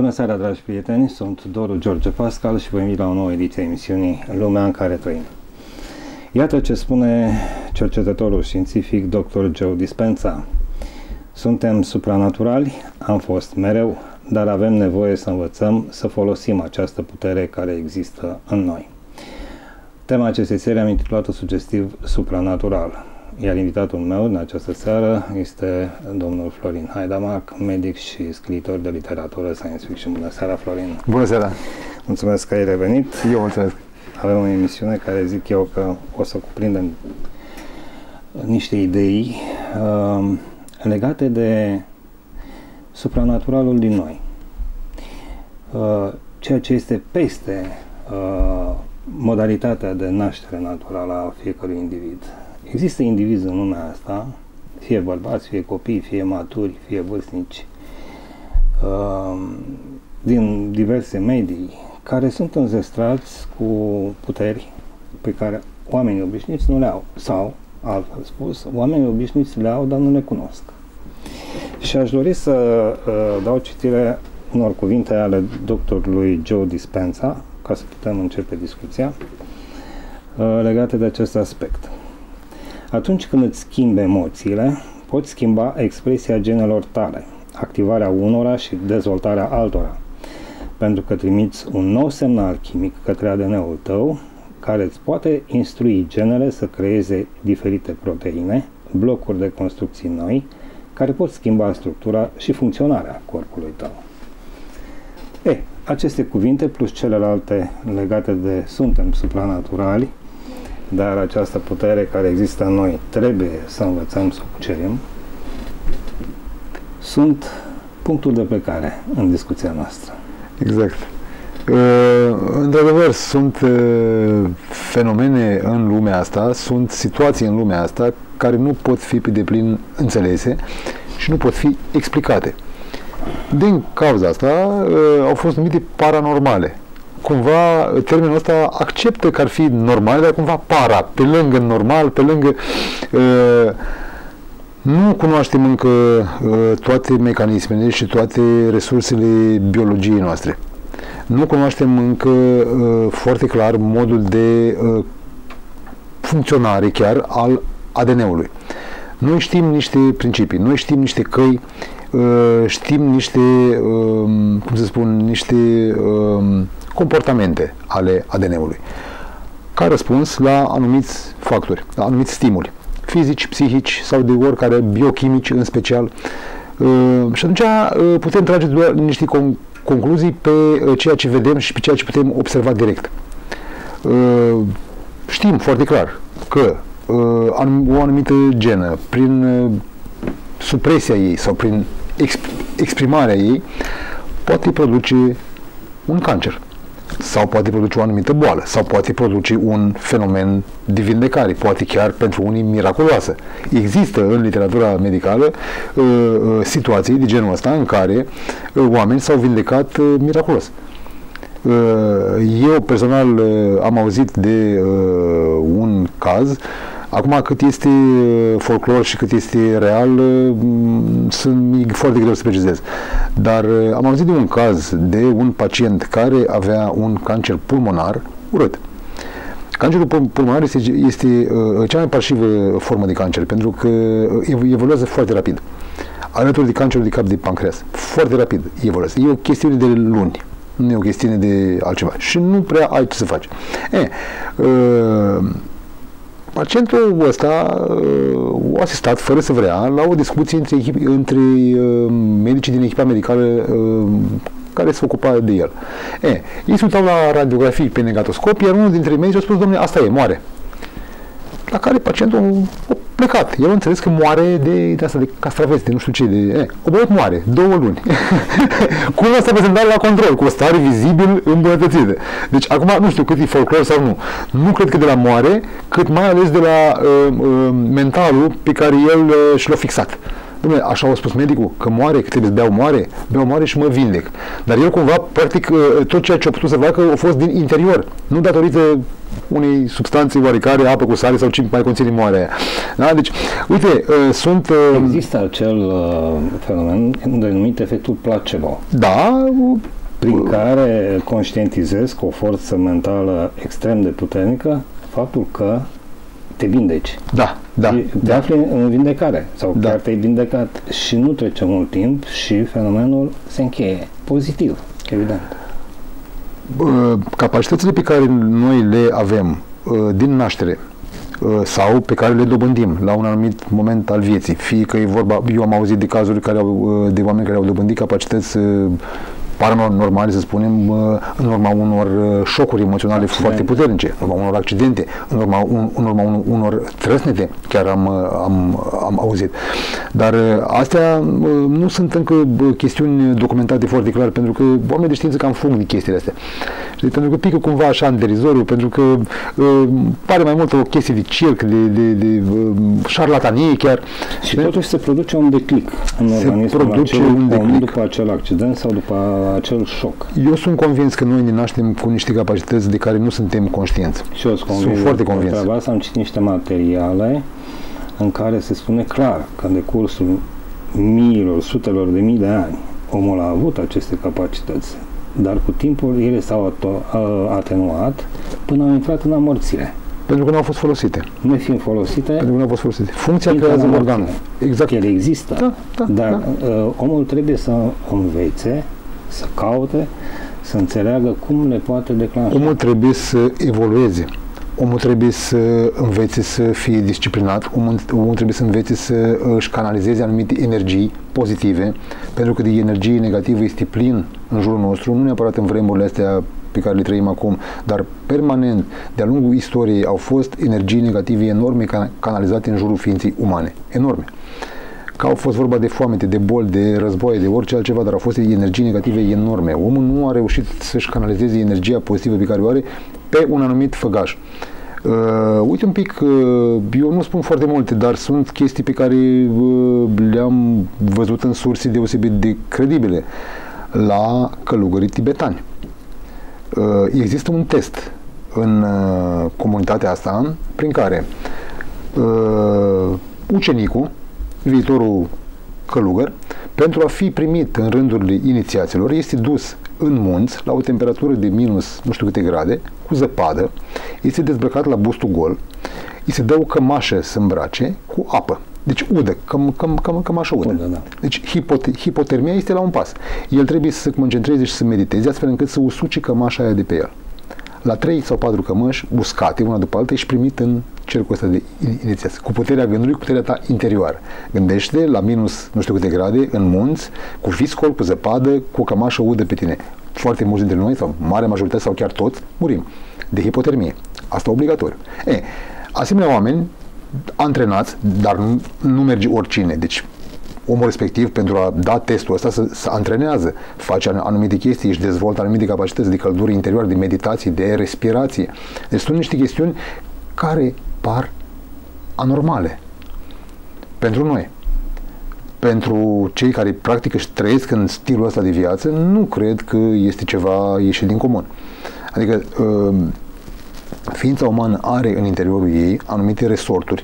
Bună seara, dragi prieteni! Sunt Doru George Pascal și vă invit la o nouă ediție a emisiunii Lumea în care trăim. Iată ce spune cercetătorul științific Dr. Joe Dispenza. Suntem supranaturali, am fost mereu, dar avem nevoie să învățăm să folosim această putere care există în noi. Tema acestei serii am intitulat-o sugestiv supranatural, iar invitatul meu în această seară este domnul Florin Haidamac, medic și scriitor de literatură science fiction. Bună seara, Florin! Bună seara! Mulțumesc că ai revenit! Eu mulțumesc! Avem o emisiune care zic eu că o să cuprindem niște idei legate de supranaturalul din noi. Ceea ce este peste modalitatea de naștere naturală a fiecărui individ. Există indivizi în lumea asta, fie bărbați, fie copii, fie maturi, fie vârstnici, din diverse medii, care sunt înzestrați cu puteri pe care oamenii obișnuiți nu le au. Sau, altfel spus, oamenii obișnuiți le au, dar nu le cunosc. Și aș dori să dau citire unor cuvinte ale doctorului Joe Dispenza, ca să putem începe discuția legate de acest aspect. Atunci când îți schimbi emoțiile, poți schimba expresia genelor tale, activarea unora și dezvoltarea altora, pentru că trimiți un nou semnal chimic către ADN-ul tău, care îți poate instrui genele să creeze diferite proteine, blocuri de construcții noi, care pot schimba structura și funcționarea corpului tău. Aceste cuvinte plus celelalte legate de suntem supranaturali, dar această putere care există în noi trebuie să învățăm să o cucerim, sunt punctul de plecare în discuția noastră. Exact. Într-adevăr, sunt fenomene în lumea asta, sunt situații în lumea asta care nu pot fi pe deplin înțelese și nu pot fi explicate. Din cauza asta au fost numite paranormale. Cumva termenul ăsta acceptă că ar fi normal, dar cumva para, pe lângă normal, pe lângă... Nu cunoaștem încă toate mecanismele și toate resursele biologiei noastre. Nu cunoaștem încă foarte clar modul de funcționare chiar al ADN-ului. Noi știm niște principii, noi știm niște căi, știm niște, cum să spun, niște comportamente ale ADN-ului, ca răspuns la anumiți factori, la anumiți stimuli, fizici, psihici sau de oricare, biochimici în special. Și atunci putem trage doar niște concluzii pe ceea ce vedem și pe ceea ce putem observa direct. Știm foarte clar că o anumită genă, prin supresia ei sau prin exprimarea ei, poate produce un cancer sau poate produce o anumită boală sau poate produce un fenomen de vindecare, poate chiar pentru unii miraculoasă. Există în literatura medicală situații de genul ăsta în care oameni s-au vindecat miraculos. Eu personal am auzit de un caz. Acum, cât este folclor și cât este real, e foarte greu să precizez. Dar am auzit de un caz de un pacient care avea un cancer pulmonar urât. Cancerul pulmonar este cea mai parșivă formă de cancer, pentru că evoluează foarte rapid. Alături de cancerul de cap de pancreas. Foarte rapid evoluează. E o chestiune de luni. Nu e o chestiune de altceva. Și nu prea ai ce să faci. Pacientul ăsta a asistat, fără să vrea, la o discuție între medicii din echipa medicală care se ocupa de el. Ei se uitau la radiografii pe negatoscop, iar unul dintre medici a spus: domnule, asta e, moare. La care pacientul a plecat. El a înțeles că moare de asta, de castraveți, de nu știu ce, o băiat moare, 2 luni. Cum s-a prezentat la control, cu o stare vizibil îmbunătățită. Deci, acum, nu știu cât e folclor sau nu. Nu cred că de la moare, cât mai ales de la mentalul pe care el și l-a fixat. Dom'le, așa a spus medicul, că moare, că trebuie să beau moare și mă vindec. Dar el cumva, practic, tot ceea ce a putut să facă a fost din interior, nu datorită unei substanțe oarecare, apă cu sare sau ce mai conține moarea aia. Da? Deci, uite, sunt... Există acel fenomen denumit efectul placebo. Da, Prin care conștientizezi cu o forță mentală extrem de puternică faptul că te vindeci. Da, da. Te afli în vindecare sau chiar te-ai vindecat și nu trece mult timp și fenomenul se încheie. Pozitiv, evident. Capacitățile pe care noi le avem din naștere sau pe care le dobândim la un anumit moment al vieții, fie că e vorba, eu am auzit de cazuri de oameni care au dobândit capacități paranormale, să spunem, în urma unor șocuri emoționale foarte puternice, în urma unor accidente, în urma unor trăsnete, chiar am auzit. Dar astea nu sunt încă chestiuni documentate foarte clar, pentru că oamenii de știință cam fug de chestiile astea. Știi? Pentru că pică cumva așa în derizoriu, pentru că pare mai mult o chestie de circ, de șarlatanie chiar. Și totuși se produce un declic în organismul acelui după acel accident sau după acel șoc. Eu sunt convins că noi ne naștem cu niște capacități de care nu suntem conștienți. Și eu sunt foarte convins. Am citit niște materiale în care se spune clar că în decursul miilor, sutelor de mii de ani, omul a avut aceste capacități, dar cu timpul ele s-au atenuat până au intrat în amorțire. Pentru că nu au fost folosite. Nu fiind folosite. Pentru că nu au fost folosite. Funcția creează organul. Exact. Ele există. Dar omul trebuie să învețe, să caute, să înțeleagă cum le poate declanșa. Omul trebuie să evolueze. Omul trebuie să învețe să fie disciplinat, omul trebuie să învețe să își canalizeze anumite energii pozitive, pentru că de energie negativă este plin în jurul nostru, nu neapărat în vremurile astea pe care le trăim acum, dar permanent, de-a lungul istoriei, au fost energii negative enorme canalizate în jurul ființei umane. Enorme. Că au fost vorba de foamete, de boli, de războaie, de orice altceva, dar au fost energii negative enorme. Omul nu a reușit să-și canalizeze energia pozitivă pe care o are pe un anumit făgaș. Uite un pic, eu nu spun foarte multe, dar sunt chestii pe care le-am văzut în surse deosebit de credibile la călugării tibetani. Există un test în comunitatea asta prin care ucenicul, viitorul călugăr, pentru a fi primit în rândurile inițiaților, este dus în munți, la o temperatură de minus nu știu câte grade, cu zăpadă, este dezbrăcat la bustul gol, îi se dă o cămașă să îmbrace cu apă. Deci udă, cămașă udă. Da. Deci hipotermia este la un pas. El trebuie să se concentreze și să mediteze astfel încât să usuce cămașa aia de pe el. La 3 sau 4 cămăși uscate, una după alta, ești primit în cercul ăsta de inițiație. Cu puterea gândului, cu puterea ta interioară. Gândește la minus nu știu câte grade, în munți, cu viscol, cu zăpadă, cu o cămașă udă pe tine. Foarte mulți dintre noi, sau marea majoritate, sau chiar toți, murim de hipotermie. Asta obligatoriu. Asemenea oameni antrenați, dar nu merge oricine. Deci omul respectiv, pentru a da testul ăsta, să antrenează, face anumite chestii, își dezvoltă anumite capacități de căldură interioară, de meditație, de respirație. Deci sunt niște chestiuni care par anormale pentru noi. Pentru cei care practică și trăiesc în stilul ăsta de viață, nu cred că este ceva ieșit din comun. Adică ființa umană are în interiorul ei anumite resorturi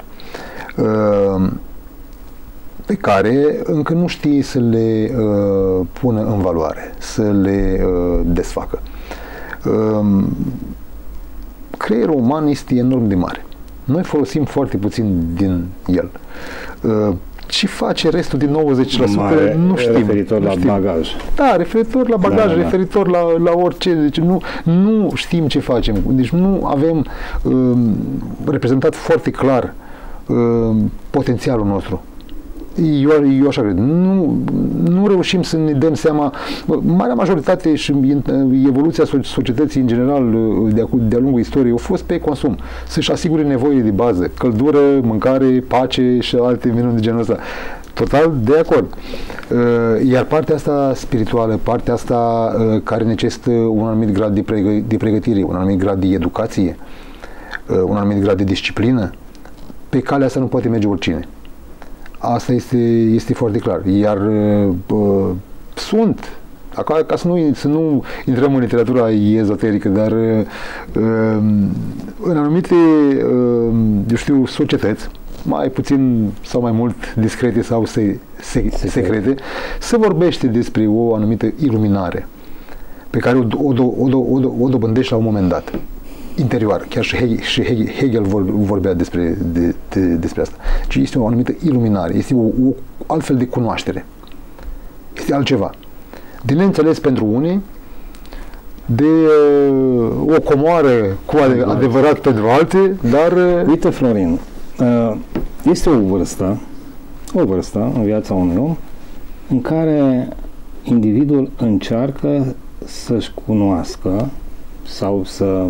pe care încă nu știe să le pună în valoare, să le desfacă. Creierul uman este enorm de mare. Noi folosim foarte puțin din el. Ce face restul din 90%? Nu știm. Referitor la bagaj. Da, referitor la bagaj, referitor la orice. Deci nu știm ce facem. Deci nu avem reprezentat foarte clar potențialul nostru. Eu așa cred. Nu reușim să ne dăm seama. Marea majoritate și evoluția societății în general de-a lungul istoriei au fost pe consum. Să-și asigure nevoile de bază. Căldură, mâncare, pace și alte minuni de genul ăsta. Total de acord. Iar partea asta spirituală, partea asta care necesită un anumit grad de pregătire, un anumit grad de educație, un anumit grad de disciplină, pe calea asta nu poate merge oricine. Asta este foarte clar. Iar sunt, ca să nu intrăm în literatura ezoterică, dar în anumite, eu știu, societăți, mai puțin sau mai mult discrete sau secrete, se vorbește despre o anumită iluminare pe care o dobândești la un moment dat. Interioară. Chiar și Hegel vorbea despre asta. Ci este o anumită iluminare, este o altfel de cunoaștere. Este altceva. De neînțeles pentru unii, de o comoară cu adevărat pentru alte, dar... Uite, Florin, este o vârstă în viața unui om în care individul încearcă să-și cunoască sau să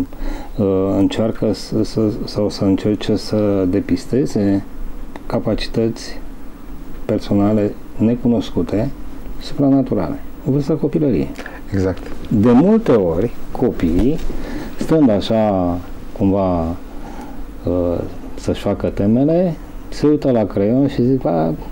încerce să depisteze capacități personale necunoscute, supranaturale. O vârstă copilăriei. Exact. De multe ori, copiii, stând așa, cumva, să-și facă temele, se uită la creion și zic,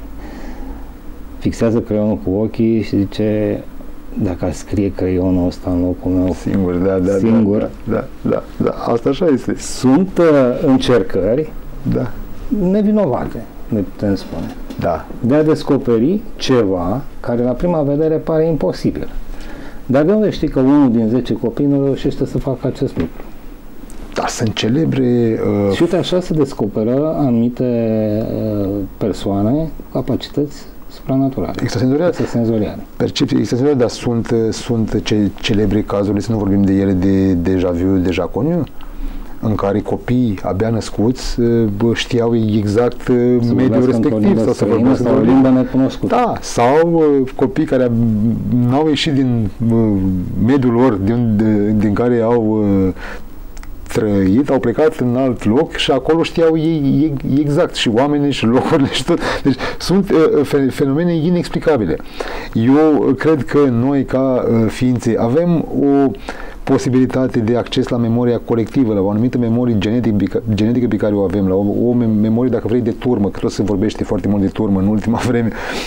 fixează creionul cu ochii și zice, dacă ar scrie creionul ăsta în locul meu singur, da, asta așa este. Sunt încercări nevinovate, ne putem spune. Da. De a descoperi ceva care la prima vedere pare imposibil. Dar de unde știi că unul din 10 copii nu reușește să facă acest lucru? Da, sunt celebre... Și uite, așa se descoperă anumite persoane, capacități supranaturale. Extrasenzoriale. Percepții extrasenzoriale, dar sunt celebre cazuri, să nu vorbim de ele, de deja vu, deja connu, în care copiii abia născuți știau exact mediul respectiv sau să vorbească o limbă necunoscută. Da, sau copii care n-au ieșit din mediul lor, din care au trăit, au plecat în alt loc și acolo știau ei exact și oamenii și locurile și tot. Deci sunt fenomene inexplicabile. Eu cred că noi ca ființe avem o posibilitate de acces la memoria colectivă, la o anumită memorie genetică pe care o avem, la o memorie, dacă vrei, de turmă, că tot se vorbește foarte mult de turmă în ultima vreme,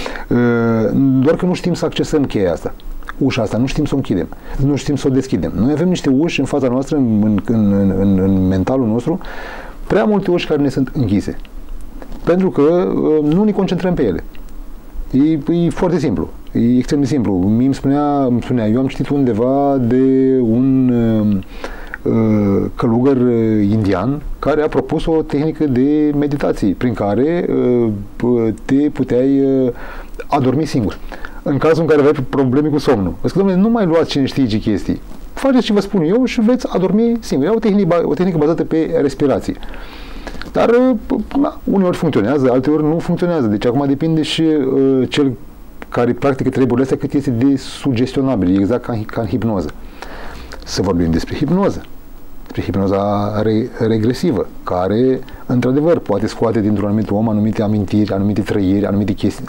doar că nu știm să accesăm cheia asta. Ușa asta, nu știm să o închidem, nu știm să o deschidem. Noi avem niște uși în fața noastră, în mentalul nostru, prea multe uși care ne sunt închise. Pentru că nu ne concentrăm pe ele. E foarte simplu. E extrem de simplu. Îmi spunea, eu am citit undeva de un călugăr indian care a propus o tehnică de meditație prin care te puteai adormi singur. În cazul în care aveai probleme cu somnul. Vă spun, domnule, nu mai luați cine știe ce chestii. Faceți ce vă spun eu și veți adormi singur. E o tehnică bazată pe respirație. Dar uneori funcționează, alteori nu funcționează. Deci acum depinde și cel care practică treburile astea cât este de sugestionabil, exact ca în hipnoză. Să vorbim despre hipnoză. Despre hipnoza regresivă, care, într-adevăr, poate scoate dintr-un anumit om anumite amintiri, anumite trăiri, anumite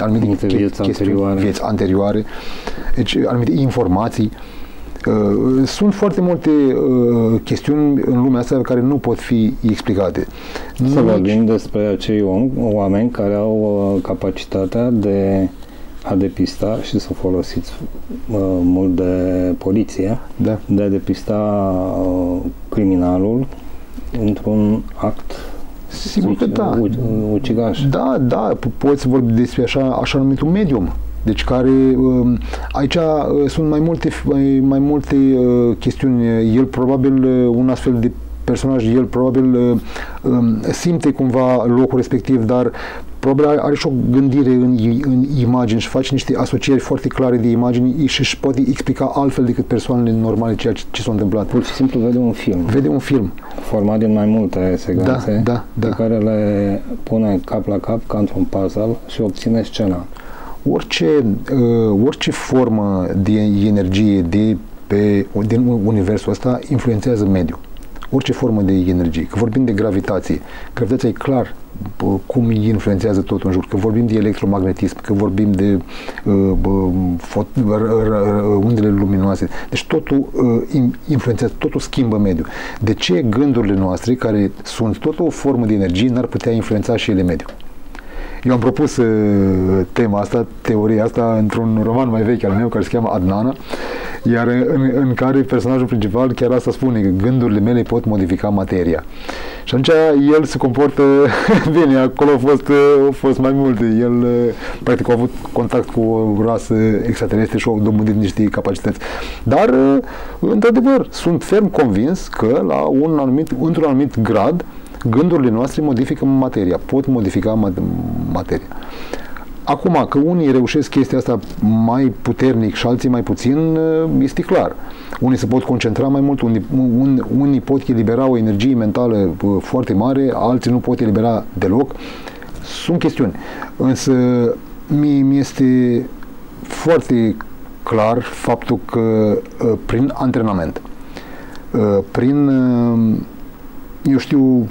vieți anterioare, deci anumite informații. Sunt foarte multe chestiuni în lumea asta care nu pot fi explicate. Să vorbim despre acei oameni care au capacitatea de a depista și să folosiți mult de poliție, de a depista criminalul într-un act ucigaș. Da, poți vorbi despre așa numitul medium. Deci care, aici sunt mai multe chestiuni. El probabil, un astfel de personaj, el probabil simte cumva locul respectiv, dar probabil are și o gândire în imagini și face niște asocieri foarte clare de imagini și își poate explica altfel decât persoanele normale ceea ce s-a întâmplat. Pur și simplu vede un film. Vede un film. Format din mai multe secvențe pe care le pune cap la cap ca într-un puzzle și obține scena. Orice formă de energie din universul ăsta influențează mediul. Orice formă de energie. Că vorbim de gravitație. Gravitația e clar cum influențează tot în jur. Că vorbim de electromagnetism, că vorbim de undele luminoase. Deci totul influențează, totul schimbă mediul. De ce gândurile noastre, care sunt tot o formă de energie, n-ar putea influența și ele mediul? Eu am propus teoria asta, într-un roman mai vechi al meu, care se cheamă Adnana. Iar în care personajul principal chiar asta spune, că gândurile mele pot modifica materia. Și atunci el se comportă bine, acolo au fost mai multe. El practic a avut contact cu o rasă extraterestră și au dobândit niște capacități. Dar, într-adevăr, sunt ferm convins că într-un anumit grad, gândurile noastre modifică materia, pot modifica materia. Acum, că unii reușesc chestia asta mai puternic și alții mai puțin, este clar. Unii se pot concentra mai mult, unii pot elibera o energie mentală foarte mare, alții nu pot elibera deloc. Sunt chestiuni. Însă, mi este foarte clar faptul că prin antrenament, prin, eu știu,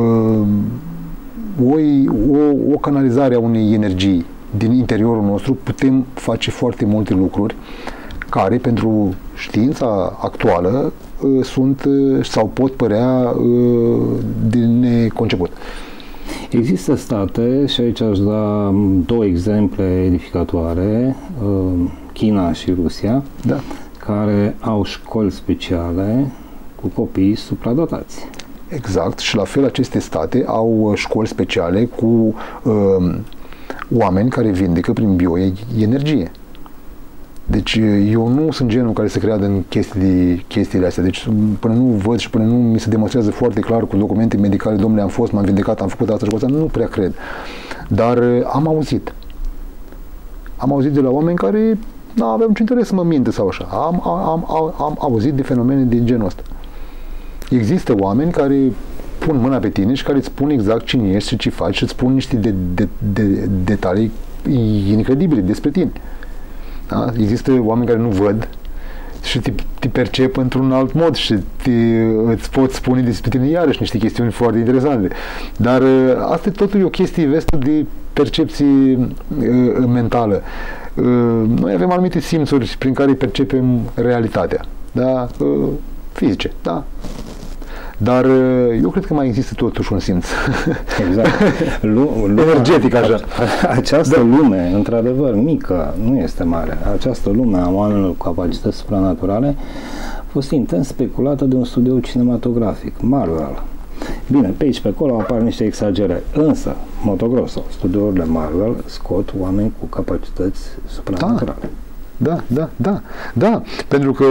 o canalizare a unei energii din interiorul nostru, putem face foarte multe lucruri care pentru știința actuală sunt sau pot părea de neconceput. Există state, și aici aș da două exemple edificatoare, China și Rusia, da, care au școli speciale cu copii supradotați. Exact, și la fel aceste state au școli speciale cu oameni care vindecă prin bioenergie. Deci eu nu sunt genul care se creadă în chestiile astea. Deci până nu văd și până nu mi se demonstrează foarte clar cu documente medicale, domnule, am fost, m-am vindecat, am făcut asta și asta, nu prea cred. Dar am auzit. Am auzit de la oameni care nu aveau niciun interes să mă minte sau așa. Am auzit de fenomene din genul ăsta. Există oameni care pun mâna pe tine și care îți spun exact cine ești și ce faci și îți spun niște detalii incredibile despre tine. Da? Există oameni care nu văd și te percep într-un alt mod și îți pot spune despre tine iarăși niște chestiuni foarte interesante. Dar asta totul e o chestie vestă de percepție mentală. Noi avem anumite simțuri prin care percepem realitatea. Da? Fizice, da? Dar eu cred că mai există totuși un simț. Exact. Energetic, așa. Această lume, într-adevăr, mică, nu este mare. Această lume a oamenilor cu capacități supranaturale a fost intens speculată de un studio cinematografic, Marvel. Bine, pe aici, pe acolo apar niște exagerări. Însă, Moto Grosso, studiourile Marvel scot oameni cu capacități supranaturale. Da, pentru că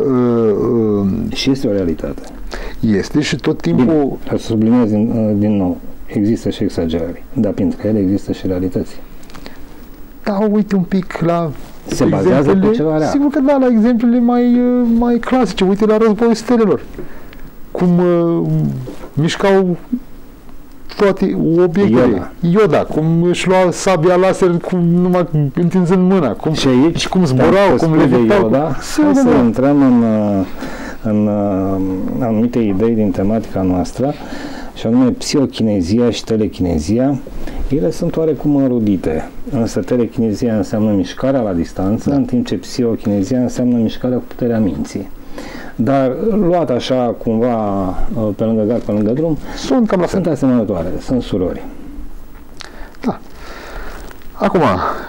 și este o realitate. Este și tot timpul... Bine, să subliniez din nou, există și exagerări, dar printre ele există și realități. Da, uite un pic la se bazează pe ceva real. Sigur că da, la exemplele mai clasice, uite la Războiul Stelelor. Cum mișcau toate obiectele. Yoda, cum își lua sabia laser numai întinzând mâna, și aici, cum zburau, cum levitau. Hai să intrăm în anumite idei din tematica noastră, și anume psihochinezia și telechinezia. Ele sunt oarecum înrudite, însă telechinezia înseamnă mișcarea la distanță, în timp ce psihochinezia înseamnă mișcarea cu puterea minții. Dar luat așa cumva pe lângă gard, pe lângă drum, sunt cam la fel. Sunt asemănătoare, sunt surori. Da. Acum,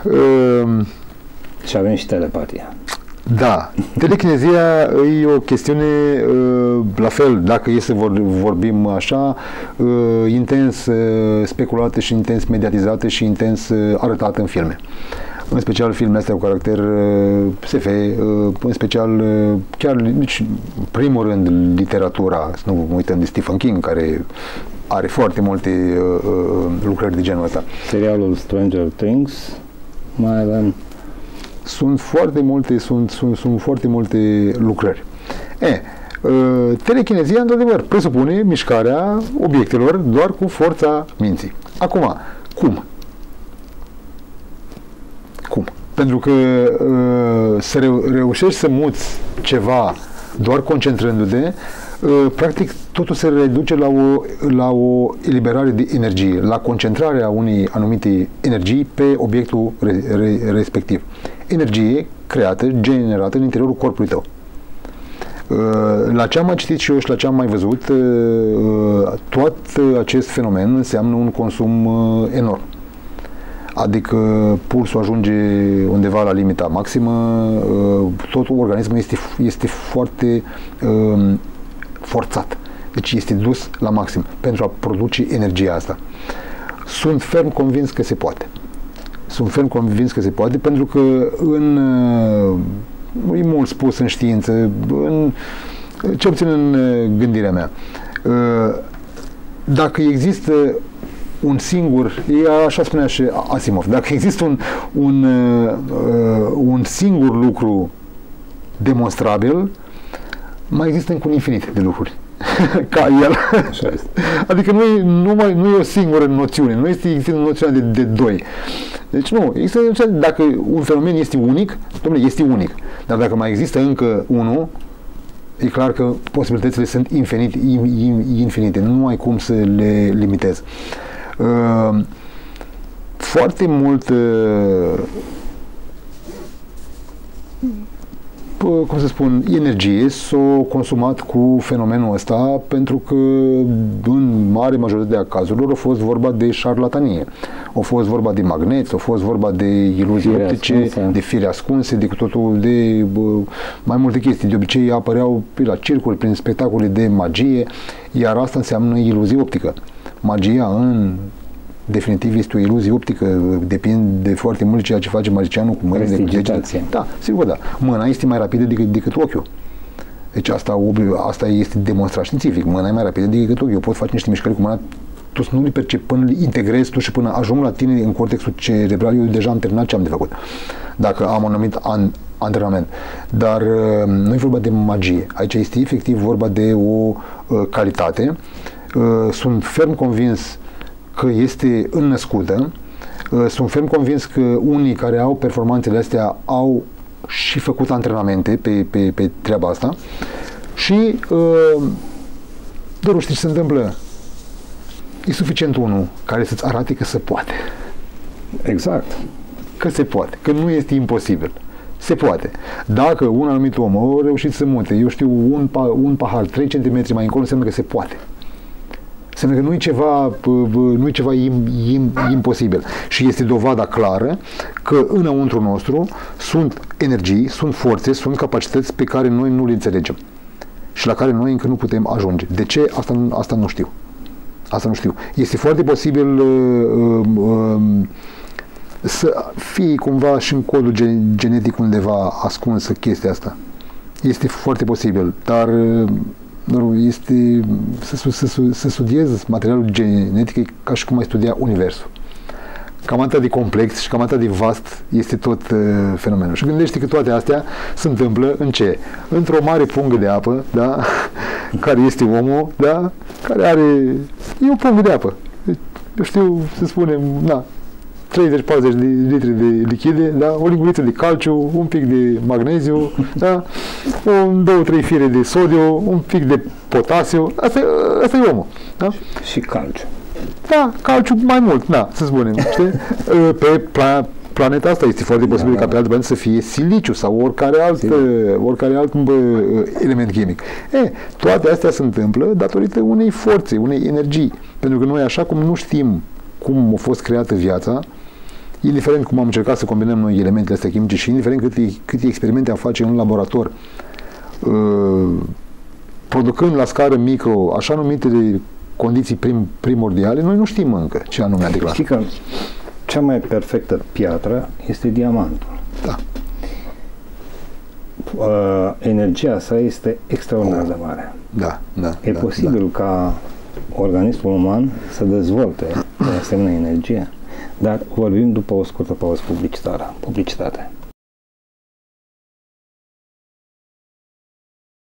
și avem și telepatia. Da. Telechinezia e o chestiune, la fel, dacă e să vorbim așa, intens speculată și intens mediatizată și intens arătată în filme. În special filmele astea cu caracter SF, în special chiar, deci, primul rând, literatura, să nu uităm de Stephen King, care are foarte multe lucrări de genul ăsta. Serialul Stranger Things, mai avem. Sunt foarte multe lucrări. Telechinezia, într-adevăr, presupune mișcarea obiectelor doar cu forța minții. Acum, cum? Pentru că să reușești să muți ceva doar concentrându-te, practic totul se reduce la o eliberare de energie, la concentrarea unei anumite energii pe obiectul respectiv. Energie creată, generată în interiorul corpului tău. La ce am mai citit și eu și la ce am mai văzut, tot acest fenomen înseamnă un consum enorm. adică pulsul ajunge undeva la limita maximă, totul organismul este foarte forțat. Deci este dus la maxim pentru a produce energia asta. Sunt ferm convins că se poate. Sunt ferm convins că se poate pentru că e mult spus în știință, cel puțin în gândirea mea. Dacă un singur, așa spunea și Asimov, dacă există un singur lucru demonstrabil, mai există încă un infinit de lucruri ca el. Așa este. Adică nu e o singură noțiune, nu există noțiunea de doi. Deci nu, există, dacă un fenomen este unic, dom'le, este unic. Dar dacă mai există încă unul, e clar că posibilitățile sunt infinite, nu ai cum să le limitezi. Foarte mult cum să spun, energie s-a consumat cu fenomenul ăsta pentru că în mare majoritatea cazurilor a fost vorba de șarlatanie. A fost vorba de magneți, a fost vorba de iluzii optice, de fire ascunse, de totul, de mai multe chestii. De obicei apăreau la circuri, prin spectacole de magie, iar asta înseamnă iluzie optică. Magia în definitiv este o iluzie optică, depinde de foarte mult ceea ce face magicianul cu mâinile, cu degetele. Da, sigur, da. Mâna este mai rapidă decât ochiul. Deci asta este demonstrat științific. Mâna e mai rapidă decât ochiul. Eu pot face niște mișcări cu mâna, tu să nu le percepi până le integrezi tu și până ajung la tine în cortexul cerebral, eu deja am terminat ce am de făcut. Dacă am un anumit antrenament. Dar nu e vorba de magie. Aici este efectiv vorba de o calitate. Sunt ferm convins că este înnăscută. Sunt ferm convins că unii care au performanțele astea au și făcut antrenamente pe treaba asta și doar știi ce se întâmplă? E suficient unul care să-ți arate că se poate. Exact. Că se poate, că nu este imposibil. Se poate. Dacă un anumit om a reușit să mute, eu știu, un pahar 3 cm mai încolo, înseamnă că se poate. Înseamnă că nu e ceva imposibil. Și este dovada clară că înăuntru nostru sunt energii, sunt forțe, sunt capacități pe care noi nu le înțelegem și la care noi încă nu putem ajunge. De ce? Asta nu știu. Asta nu știu. Este foarte posibil să fie cumva și în codul genetic undeva ascunsă chestia asta. Este foarte posibil, dar este să studiezi materialul genetic ca și cum ai studia universul. Cam atât de complex și cam atât de vast este tot fenomenul. Și gândește că toate astea se întâmplă în ce? Într-o mare pungă de apă, da? Care este omul, da? Care e o pungă de apă. Eu știu, să spunem, 30-40 de litri de lichide, da? O linguriță de calciu, un pic de magneziu, da? 2-3 fire de sodiu, un pic de potasiu. Asta e omul. Da? Și calciu. Da, calciu mai mult, să spunem. Știi? Pe planeta asta este foarte posibil ca pe altă planetă să fie siliciu sau oricare alt element chimic. Toate astea se întâmplă datorită unei forțe, unei energii. Pentru că noi, așa cum nu știm cum a fost creată viața, indiferent cum am încercat să combinăm noi elementele astea chimice și indiferent câte experimente am face în laborator, producând la scară micro așa numitele condiții primordiale, noi nu știm încă ce anume adică. Știi că cea mai perfectă piatră este diamantul. Da. Energia sa este extraordinar de mare. Da. E posibil ca organismul uman să dezvolte de asemenea energie, dar vorbim după o scurtă pauză publicitate.